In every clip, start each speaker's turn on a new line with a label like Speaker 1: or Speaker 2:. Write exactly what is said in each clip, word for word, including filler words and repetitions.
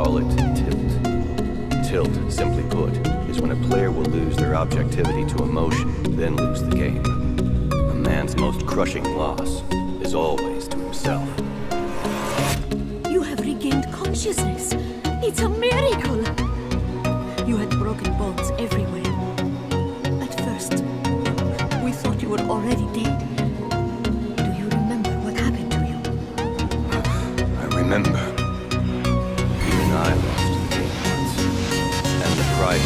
Speaker 1: call it tilt. Tilt, simply put, is when a player will lose their objectivity to emotion, then lose the game. A man's most crushing loss is always to himself.
Speaker 2: You have regained consciousness. It's a miracle. You had broken bones everywhere. At first, we thought you were already dead. Do you remember what happened to you?
Speaker 1: I remember. Even I lost the game once. And the price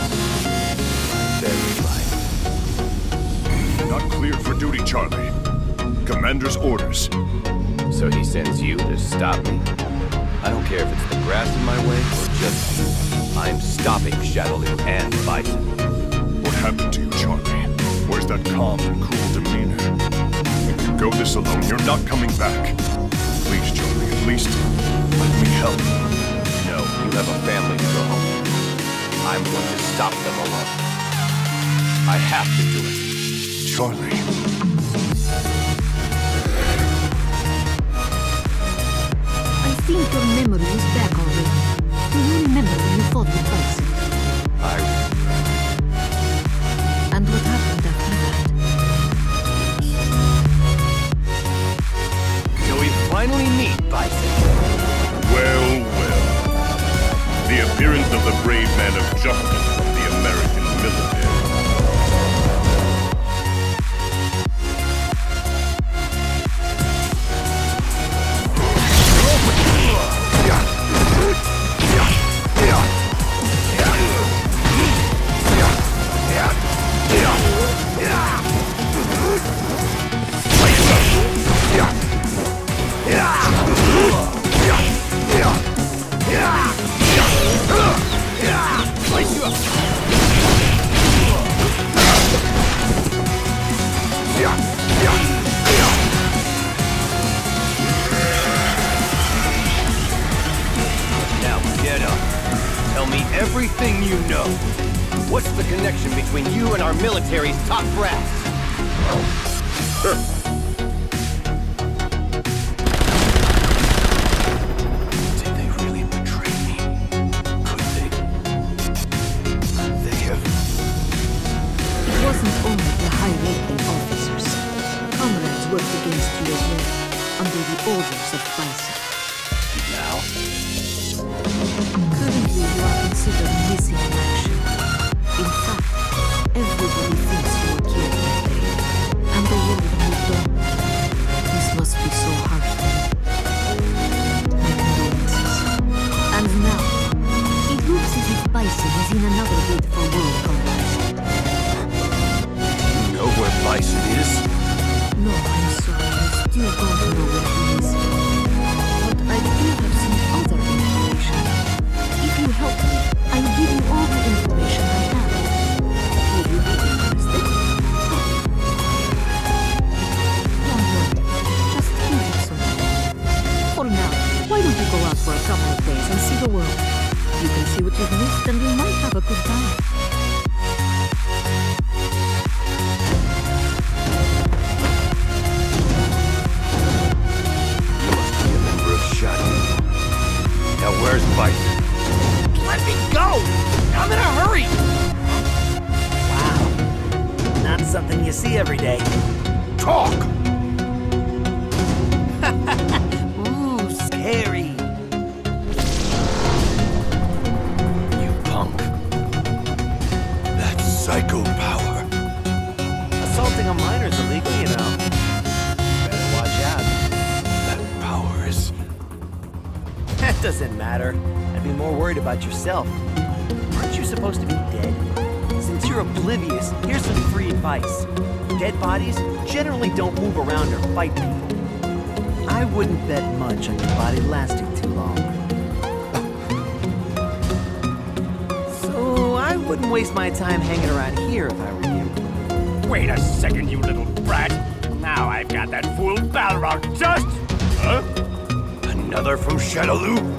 Speaker 1: was my very life.
Speaker 3: Not clear for duty, Charlie. Commander's orders.
Speaker 1: So he sends you to stop me? I don't care if it's the grass in my way or just you. I'm stopping Shadaloo and Bison.
Speaker 3: What happened to you, Chun-Li? Where's that calm and cool demeanor? If you go this alone, you're not coming back. Please, Chun-Li, at least let me help.
Speaker 1: No, you have a family to go home to. I'm going to stop them alone. I have to do it.
Speaker 3: Charlie.
Speaker 2: I think your memory is back already. Do you remember when you fought with Bison?
Speaker 1: I remember.
Speaker 2: And what happened after that?
Speaker 1: So we finally meet, Bison.
Speaker 3: Well, well. The appearance of the brave man of justice from the American military.
Speaker 1: Everything you know. What's the connection between you and our military's top brass? Did they really betray me? Could they? They have...
Speaker 2: It wasn't only the high-ranking officers. Comrades worked against you as well, under the orders of Bison.
Speaker 1: Now?
Speaker 2: Currently, you are considered missing in action. In fact, everybody thinks you were killed that day, and the world moved on. This must be so hard for you. My condolences. And now, it looks as if Bison is in another bid for world conquest.
Speaker 1: Do you know where Bison is?
Speaker 2: No, I'm sorry, I still don't know where he is. But I do have some other information. If you help me, I'll give you all the information I have. Would you be interested? Don't worry, just give it some thought. For now, why don't you go out for a couple of days and see the world? You can see what you've missed and you might have a good time.
Speaker 1: You must be a member of Shadaloo. Now where's Bison?
Speaker 4: Let me go! I'm in a hurry! Wow. Not something you see every day.
Speaker 1: Talk!
Speaker 4: Ooh, scary.
Speaker 1: You punk. That's psycho power.
Speaker 4: Assaulting a minor's illegal, you know. Better watch out.
Speaker 1: That power is...
Speaker 4: That doesn't matter. I'd be more worried about yourself. Aren't you supposed to be dead? Since you're oblivious, here's some free advice. Dead bodies generally don't move around or fight people. I wouldn't bet much on your body lasting too long. So I wouldn't waste my time hanging around here if I were you.
Speaker 5: Wait a second, you little brat. Now I've got that fool Balrog just... Huh?
Speaker 1: Another from Shadaloo?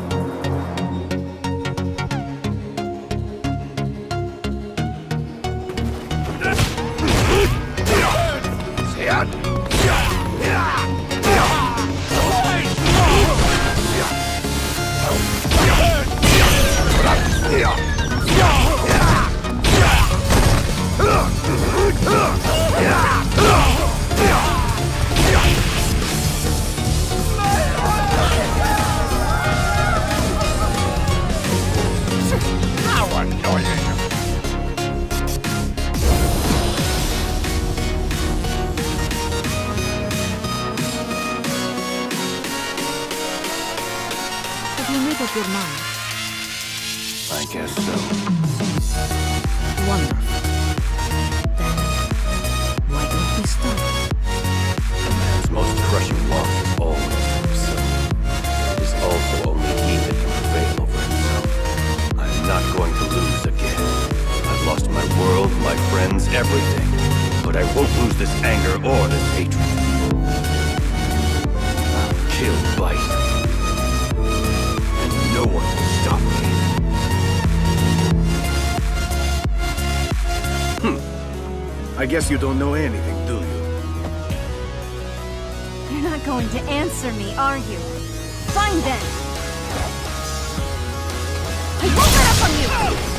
Speaker 2: Have you made up your mind?
Speaker 1: I guess so.
Speaker 2: Wonderful. Then, why don't we start?
Speaker 1: A man's most crushing loss is always to himself. It is also only he that can prevail over himself. I'm not going to lose again. I've lost my world, my friends, everything. But I won't lose this anger or this hatred. I'll kill Bison. And no one will stop me.
Speaker 6: Hmm. I guess you don't know anything, do you?
Speaker 7: You're not going to answer me, are you? Fine then! I won't let up on you!